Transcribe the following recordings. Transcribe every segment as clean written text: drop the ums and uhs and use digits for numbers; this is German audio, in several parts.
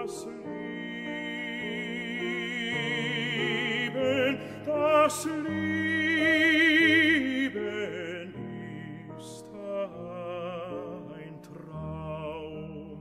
Das Leben ist ein Traum.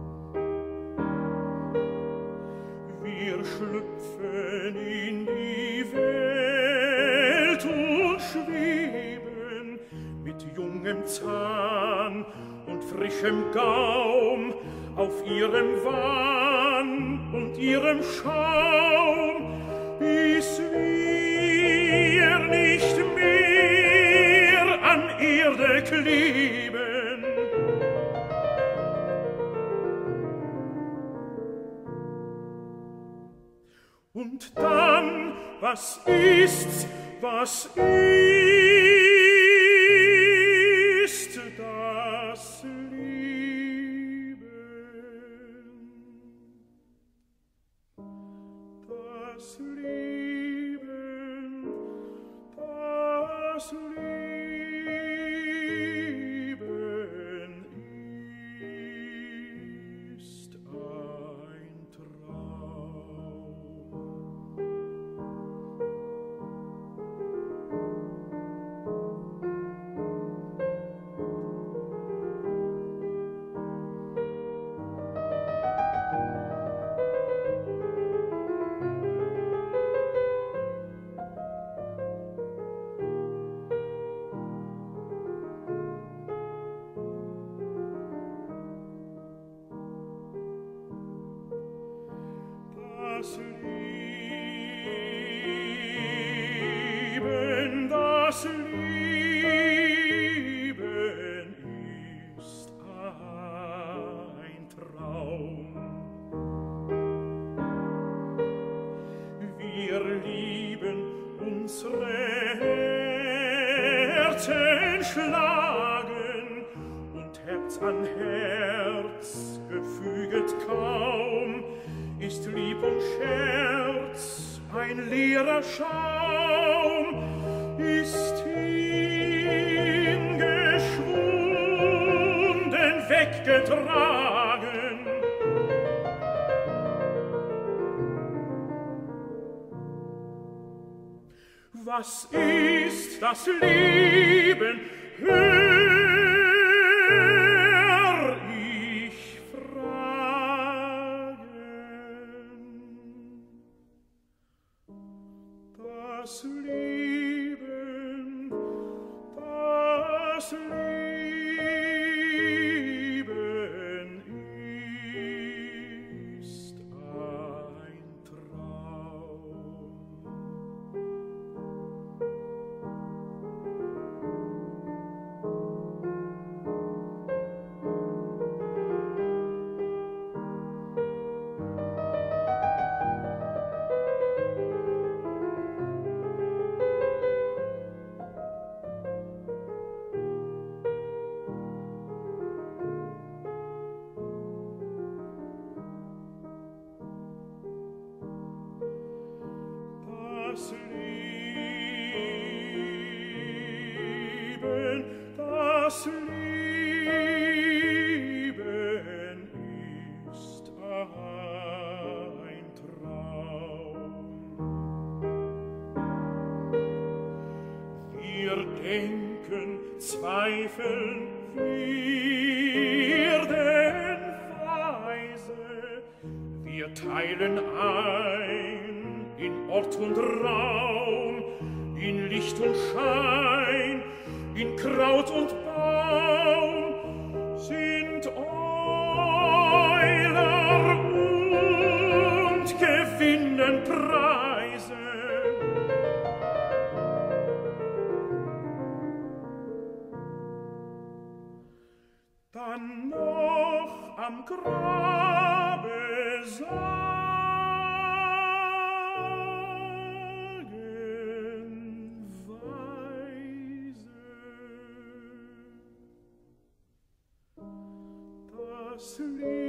Wir schlüpfen in die Welt und schweben mit jungem Zahn und frischem Gaum auf ihrem Wahn und ihrem Schaum, bis wir nicht mehr an Erde kleben. Und dann, was ist's, was ist das Leben? Das Leben, das Leben ist ein Traum. Das Leben ist ein Traum. Wir lieben unsere Herzen schlagen und Herz an Herz gefüget kaum, ist Lieb und Scherz ein leerer Schaum, ist hingeschwunden, weggetragen. Was ist das Leben? Hör ich fragen. Das Leben ist ein Traum. Das Leben ist ein Traum. Wir denken, zweifeln, werden weise. Wir teilen ein in Ort und Raum, in Licht und Schein, in Kraut und Baum, sind Euler und gewinnen Preise. Dann noch am Grabe sagen weise, das Leben